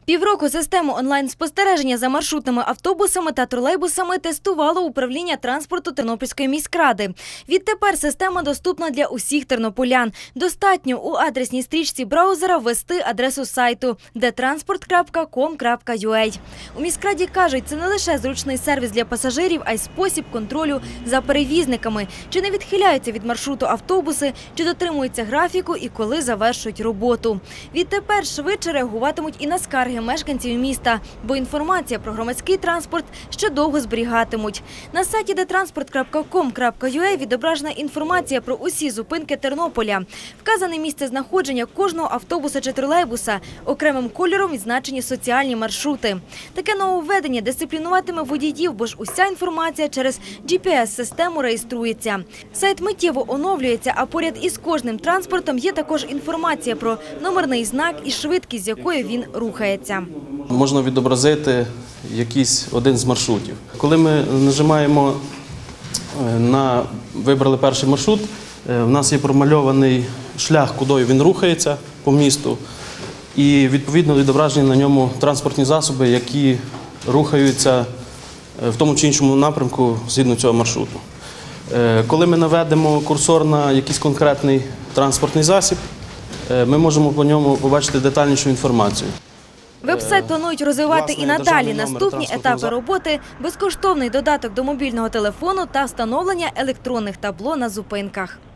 Півроку систему онлайн-спостереження за маршрутними автобусами та тролейбусами тестувало управління транспорту Тернопільської міськради. Відтепер система доступна для усіх тернополян. Достатньо у адресній стрічці браузера ввести адресу сайту detransport.com.ua. У міськраді кажуть, це не лише зручний сервіс для пасажирів, а й спосіб контролю за перевізниками. Чи не відхиляються від маршруту автобуси, чи дотримуються графіку і коли завершують роботу. Відтепер швидше реагуватимуть і на скарги мешканців міста, бо інформація про громадський транспорт ще довго зберігатимуть. На сайті detransport.com.ua відображена інформація про усі зупинки Тернополя. Вказане місце знаходження кожного автобуса чи тролейбуса. Окремим кольором відзначені соціальні маршрути. Таке нововведення дисциплінуватиме водіїв, бо ж уся інформація через GPS-систему реєструється. Сайт миттєво оновлюється, а поряд із кожним транспортом є також інформація про номерний знак і швидкість, з якою він рухається. Можна відобразити якийсь один з маршрутів. Коли ми нажимаємо «Вибрали перший маршрут», в нас є промальований шлях, куди він рухається по місту, і відповідно відображені на ньому транспортні засоби, які рухаються в тому чи іншому напрямку згідно цього маршруту. Коли ми наведемо курсор на якийсь конкретний транспортний засіб, ми можемо по ньому побачити детальнішу інформацію. Веб-сайт планують розвивати і надалі. Наступні етапи роботи – безкоштовний додаток до мобільного телефону та встановлення електронних табло на зупинках.